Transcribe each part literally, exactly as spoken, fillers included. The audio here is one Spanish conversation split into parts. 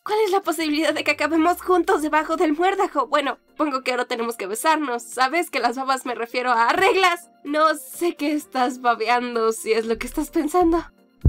¿Cuál es la posibilidad de que acabemos juntos debajo del muérdago? Bueno, pongo que ahora tenemos que besarnos. ¿Sabes que las babas me refiero a reglas? No sé qué estás babeando, si es lo que estás pensando.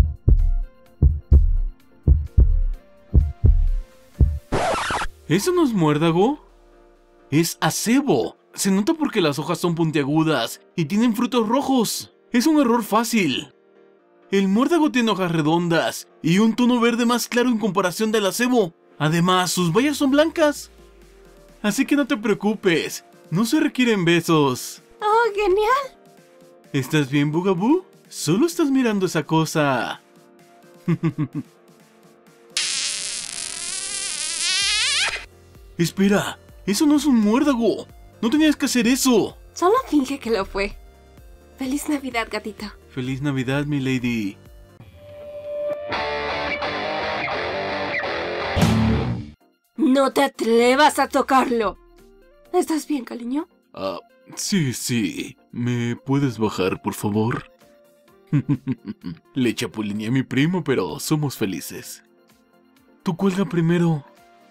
¿Eso no es muérdago? Es acebo. Se nota porque las hojas son puntiagudas y tienen frutos rojos. Es un error fácil. El muérdago tiene hojas redondas y un tono verde más claro en comparación del acebo. Además, sus bayas son blancas. Así que no te preocupes, no se requieren besos. ¡Oh, genial! ¿Estás bien, Bugaboo? Solo estás mirando esa cosa. Espera, eso no es un muérdago. No tenías que hacer eso. Solo finge que lo fue. ¡Feliz Navidad, gatito! Feliz Navidad, mi lady. ¡No te atrevas a tocarlo! ¿Estás bien, cariño? Ah, sí, sí. ¿Me puedes bajar, por favor? Le chapulineé a mi primo, pero somos felices. Tú cuelga primero.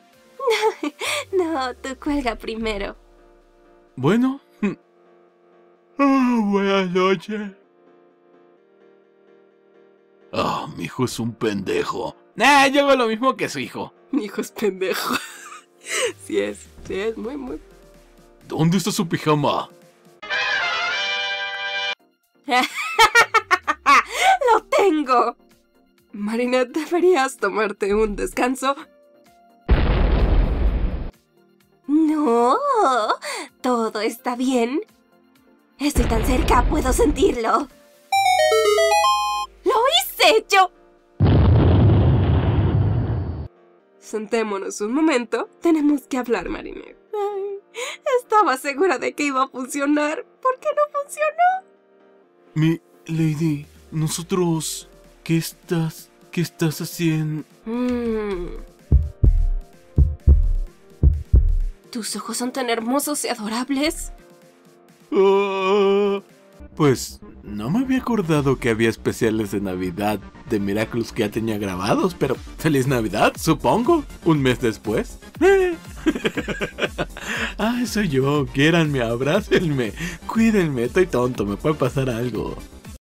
No, tú cuelga primero. Bueno. Oh, buenas noches. Ah, oh, mi hijo es un pendejo. Nah, yo hago lo mismo que su hijo. Mi hijo es pendejo. Sí es, sí es, muy, muy. ¿Dónde está su pijama? ¡Lo tengo! Marinette, deberías tomarte un descanso. No, todo está bien. Estoy tan cerca, puedo sentirlo. ¡Lo hice yo! Sentémonos un momento. Tenemos que hablar, Marinette. Ay, estaba segura de que iba a funcionar. ¿Por qué no funcionó? Mi lady, nosotros... ¿Qué estás... qué estás haciendo? Mm. ¿Tus ojos son tan hermosos y adorables? Uh, pues no me había acordado que había especiales de Navidad de Miraculous que ya tenía grabados, pero ¡feliz Navidad, supongo! Un mes después. Ah, soy yo. Quiéranme, abrácenme, cuídenme, estoy tonto, me puede pasar algo.